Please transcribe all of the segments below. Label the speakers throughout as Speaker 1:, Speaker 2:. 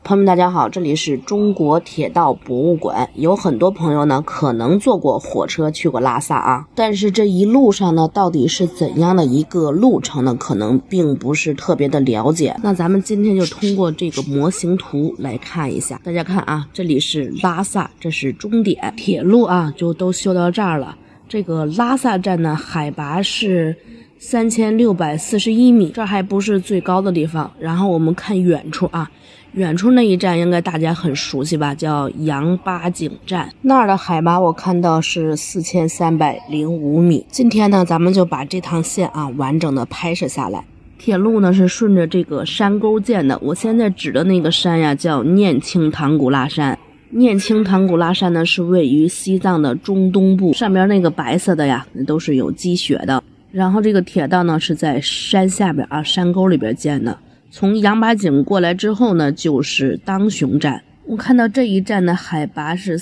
Speaker 1: 朋友们大家好，这里是中国铁道博物馆。有很多朋友呢可能坐过火车去过拉萨啊，但是这一路上呢到底是怎样的一个路程呢，可能并不是特别的了解。那咱们今天就通过这个模型图来看一下。大家看啊，这里是拉萨，这是终点，铁路啊就都修到这儿了。这个拉萨站呢海拔是3641米，这还不是最高的地方。然后我们看远处啊，远处那一站应该大家很熟悉吧，叫羊八井站，那儿的海拔我看到是4305米。今天呢咱们就把这趟线啊完整的拍摄下来。铁路呢是顺着这个山沟建的，我现在指的那个山呀叫念青唐古拉山。念青唐古拉山呢是位于西藏的中东部，上边那个白色的呀那都是有积雪的。然后这个铁道呢是在山下边啊山沟里边建的。从羊八井过来之后呢就是当雄站，我看到这一站的海拔是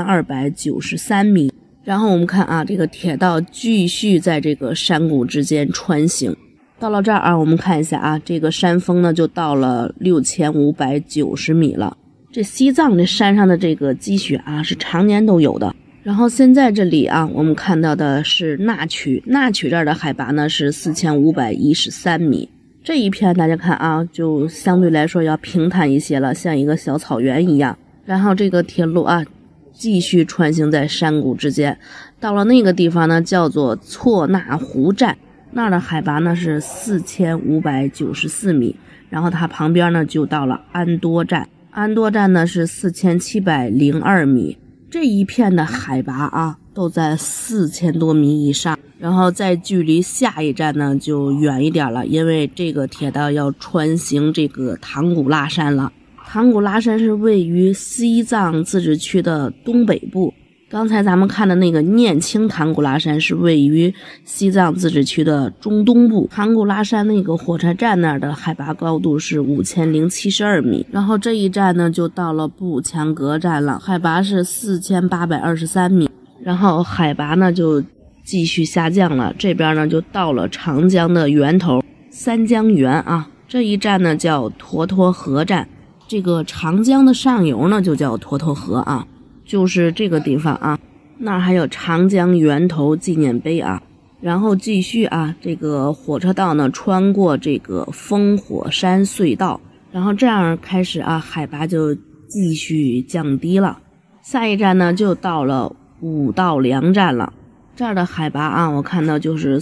Speaker 1: 4293米。然后我们看啊，这个铁道继续在这个山谷之间穿行。到了这儿啊，我们看一下啊，这个山峰呢就到了6590米了。这西藏这山上的这个积雪啊是常年都有的。然后现在这里啊我们看到的是纳曲，纳曲这儿的海拔呢是4513米。这一片大家看啊就相对来说要平坦一些了，像一个小草原一样。然后这个铁路啊继续穿行在山谷之间，到了那个地方呢叫做错那湖站，那儿的海拔呢是4594米。然后它旁边呢就到了安多站，安多站呢是4702米。这一片的海拔啊都在4000多米以上。然后再距离下一站呢就远一点了，因为这个铁道要穿行这个唐古拉山了。唐古拉山是位于西藏自治区的东北部，刚才咱们看的那个念青唐古拉山是位于西藏自治区的中东部。唐古拉山那个火车站那儿的海拔高度是5072米。然后这一站呢就到了布强格站了，海拔是4823米。然后海拔呢就继续下降了，这边呢就到了长江的源头三江源啊。这一站呢叫沱沱河站，这个长江的上游呢就叫沱沱河啊，就是这个地方啊。那儿还有长江源头纪念碑啊。然后继续啊，这个火车道呢穿过这个烽火山隧道，然后这样开始啊海拔就继续降低了。下一站呢就到了五道梁站了，这儿的海拔啊我看到就是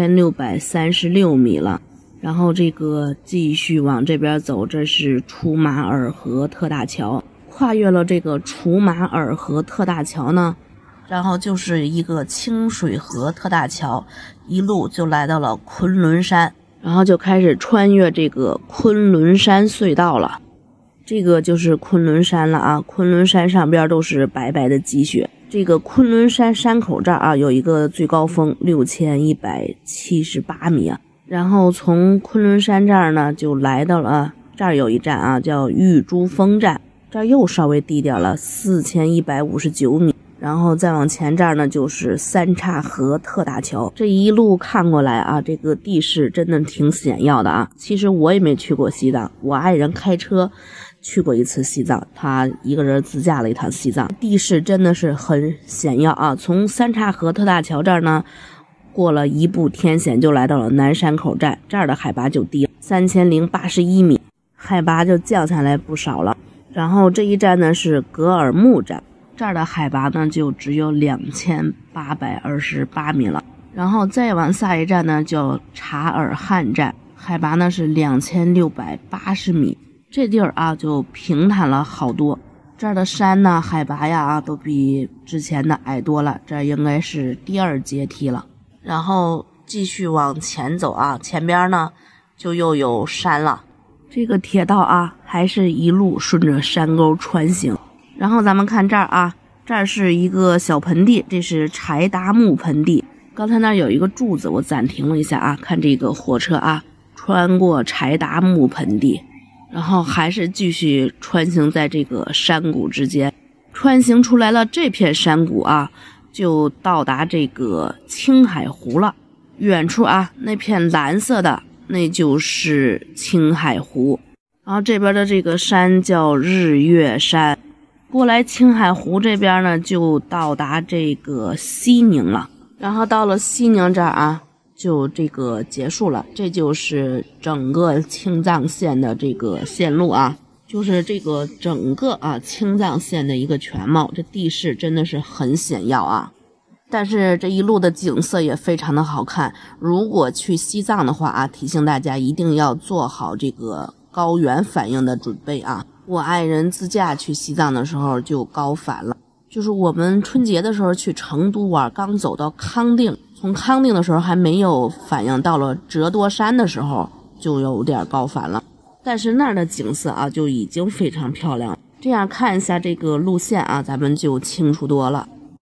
Speaker 1: 4636米了。然后这个继续往这边走，这是楚马尔河特大桥。跨越了这个楚马尔河特大桥呢，然后就是一个清水河特大桥，一路就来到了昆仑山，然后就开始穿越这个昆仑山隧道了。这个就是昆仑山了啊，昆仑山上边都是白白的积雪。这个昆仑山山口这儿啊有一个最高峰6178米啊。然后从昆仑山这儿呢就来到了这儿有一站啊叫玉珠峰站，这儿又稍微低点了4159米。然后再往前这儿呢就是三岔河特大桥。这一路看过来啊，这个地势真的挺险要的啊。其实我也没去过西藏，我爱人开车去过一次西藏，他一个人自驾了一趟西藏，地势真的是很险要啊。从三岔河特大桥这儿呢过了一步天险就来到了南山口站，这儿的海拔就低3081米，海拔就降下来不少了。然后这一站呢是格尔木站，这儿的海拔呢就只有2828米了。然后再往下一站呢叫察尔汗站，海拔呢是2680米。这地儿啊就平坦了好多，这儿的山呢海拔呀都比之前的矮多了，这应该是第二阶梯了。然后继续往前走啊，前边呢就又有山了。这个铁道啊还是一路顺着山沟穿行。然后咱们看这儿啊，这儿是一个小盆地，这是柴达木盆地。刚才那儿有一个柱子，我暂停了一下啊，看这个火车啊穿过柴达木盆地，然后还是继续穿行在这个山谷之间。穿行出来了这片山谷啊，就到达这个青海湖了。远处啊那片蓝色的那就是青海湖。 然后这边的这个山叫日月山。过来青海湖这边呢，就到达这个西宁了。然后到了西宁这儿啊，就这个结束了。这就是整个青藏线的这个线路啊，就是这个整个青藏线的一个全貌。这地势真的是很险要啊，但是这一路的景色也非常的好看。如果去西藏的话啊，提醒大家一定要做好这个高原反应的准备啊。我爱人自驾去西藏的时候就高反了，就是我们春节的时候去成都玩，刚走到康定，从康定的时候还没有反应，到了折多山的时候就有点高反了。但是那儿的景色啊就已经非常漂亮，这样看一下这个路线啊，咱们就清楚多了。